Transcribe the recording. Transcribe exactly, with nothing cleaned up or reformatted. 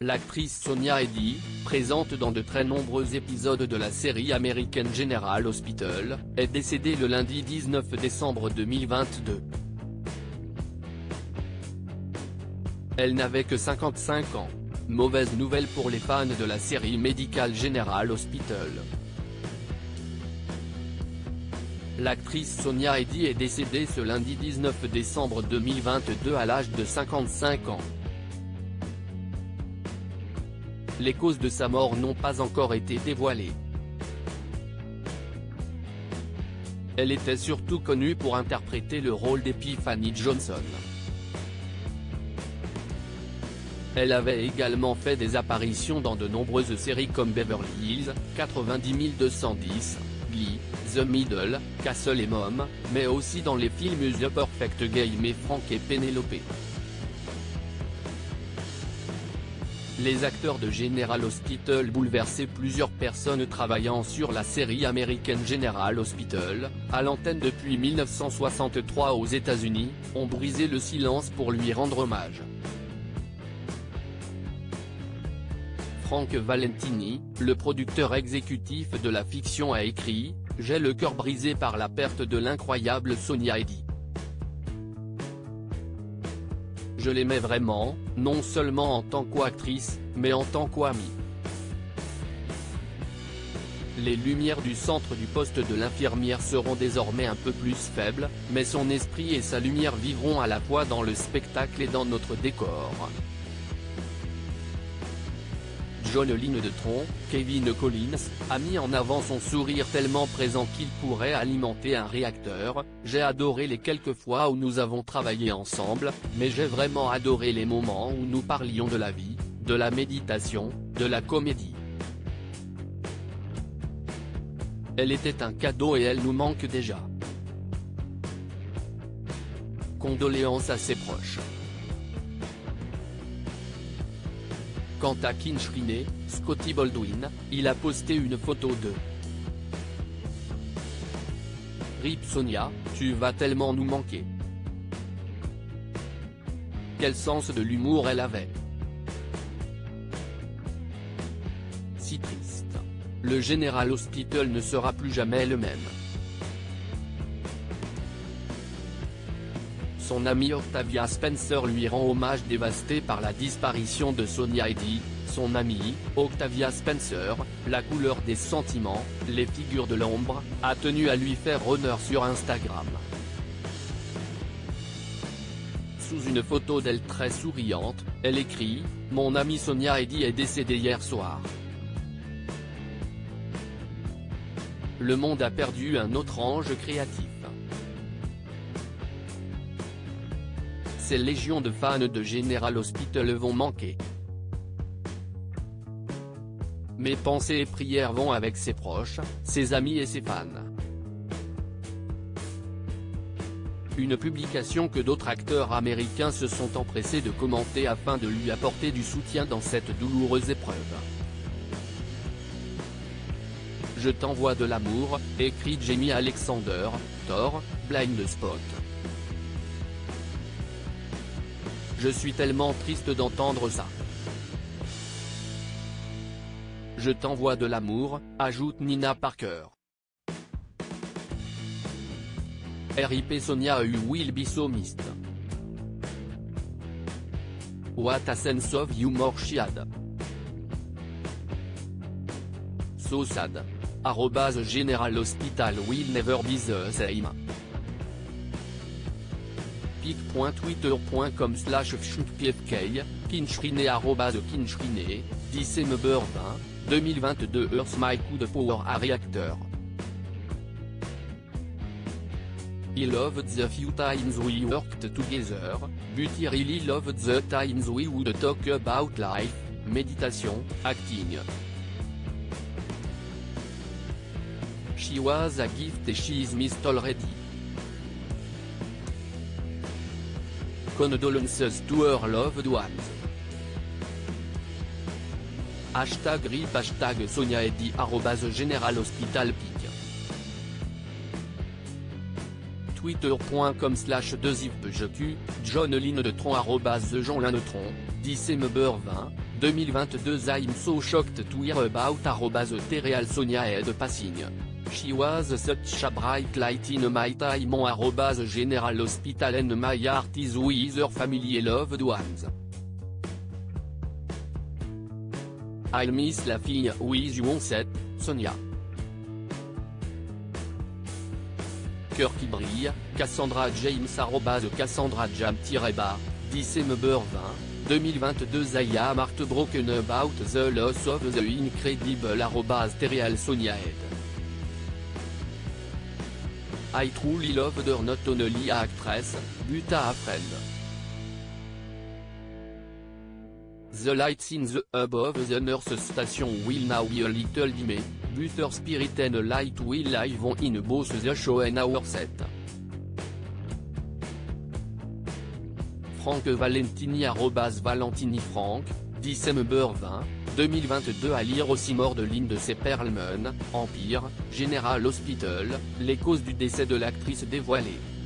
L'actrice Sonia Eddy, présente dans de très nombreux épisodes de la série américaine General Hospital, est décédée le lundi dix-neuf décembre deux mille vingt-deux. Elle n'avait que cinquante-cinq ans. Mauvaise nouvelle pour les fans de la série médicale General Hospital. L'actrice Sonia Eddy est décédée ce lundi dix-neuf décembre deux mille vingt-deux à l'âge de cinquante-cinq ans. Les causes de sa mort n'ont pas encore été dévoilées. Elle était surtout connue pour interpréter le rôle d'Epiphany Johnson. Elle avait également fait des apparitions dans de nombreuses séries comme Beverly Hills, quatre-vingt-dix mille deux cent dix, Glee, The Middle, Castle et Mom, mais aussi dans les films The Perfect Game et Frank et Penelope. Les acteurs de General Hospital bouleversaient plusieurs personnes travaillant sur la série américaine General Hospital, à l'antenne depuis mille neuf cent soixante-trois aux États-Unis, ont brisé le silence pour lui rendre hommage. Frank Valentini, le producteur exécutif de la fiction, a écrit « J'ai le cœur brisé par la perte de l'incroyable Sonia Eddy. Je l'aimais vraiment, non seulement en tant qu'actrice, mais en tant qu'amie. Les lumières du centre du poste de l'infirmière seront désormais un peu plus faibles, mais son esprit et sa lumière vivront à la fois dans le spectacle et dans notre décor. » John Linetron, Kevin Collins, a mis en avant son sourire tellement présent qu'il pourrait alimenter un réacteur. « J'ai adoré les quelques fois où nous avons travaillé ensemble, mais j'ai vraiment adoré les moments où nous parlions de la vie, de la méditation, de la comédie. Elle était un cadeau et elle nous manque déjà. Condoléances à ses proches. » Quant à Kinch-Rinne, Scotty Baldwin, il a posté une photo de Rip Sonia, tu vas tellement nous manquer. Quel sens de l'humour elle avait. Si triste. Le General Hospital ne sera plus jamais le même. Son amie Octavia Spencer lui rend hommage dévasté par la disparition de Sonia Eddy. Son amie, Octavia Spencer, la couleur des sentiments, les figures de l'ombre, a tenu à lui faire honneur sur Instagram. Sous une photo d'elle très souriante, elle écrit « Mon amie Sonia Eddy est décédée hier soir. Le monde a perdu un autre ange créatif. » Ces légions de fans de General Hospital vont manquer. Mes pensées et prières vont avec ses proches, ses amis et ses fans. Une publication que d'autres acteurs américains se sont empressés de commenter afin de lui apporter du soutien dans cette douloureuse épreuve. Je t'envoie de l'amour, écrit Jamie Alexander, Thor, Blind Spot. Je suis tellement triste d'entendre ça. Je t'envoie de l'amour, ajoute Nina Parker. R I P Sonia you will be so missed. What a sense of humor she had. So sad. Arrobase General Hospital will never be the same. pic point twitter point com slash fshnkpfk, Kinch-Rinne arrobase Kinch-Rinne, December vingt, deux mille vingt-deux Earth My Coup de Power a Reactor. I loved the few times we worked together, but I really loved the times we would talk about life, meditation, acting. She was a gift and she is missed already. Condolences to her loved ones. Hashtag R I P Hashtag Sonia Eddy arrobase General Hospital pic. Twitter point com slash deux i p j q, John Linetron arrobase Jean Linetron, December vingt, deux mille vingt-deux I'm so shocked to hear about arrobase Tereal Sonia Ed passing. She was such a bright light in my time on arrobase General Hospital and my heart is with her family and loved ones. I miss la fille with you on set, Sonia. Cœur qui brille, Cassandra James arrobase Cassandra Jam-bar, December vingt, deux mille vingt-deux I am heartbroken about the loss of the incredible arrobase Tereal Sonia Ed. I truly loved her not only a actress, but a friend. The lights in the above the nurse station will now be a little dim, but her spirit and light will live on in both the show and our set. Frank Valentini arrobase Valentini Frank, December vingt, deux mille vingt-deux à lire aussi mort de Lynn de Perlman, Empire, General Hospital, les causes du décès de l'actrice dévoilées.